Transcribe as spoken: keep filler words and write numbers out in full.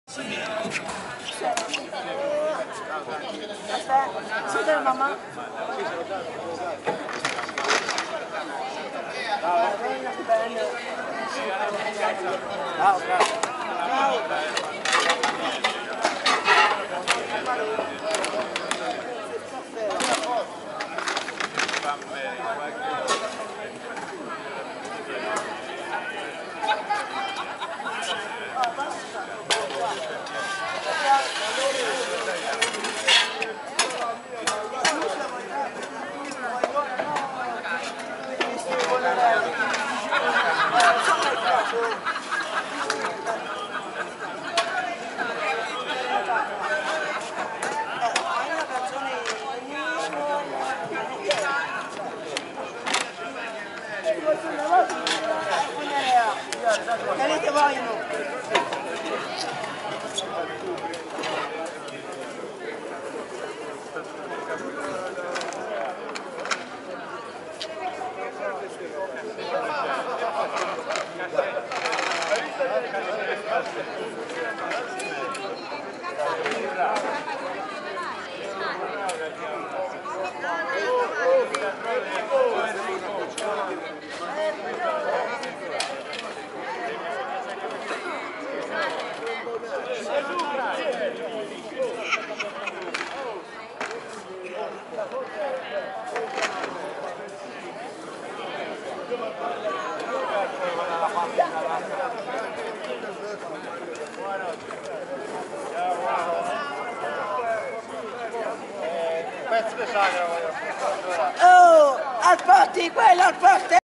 Aspetta, siete la mamma? Ciao, bella, che bello. Ciao, ciao. Che te vogliono? Oh, al posti, quello al posto!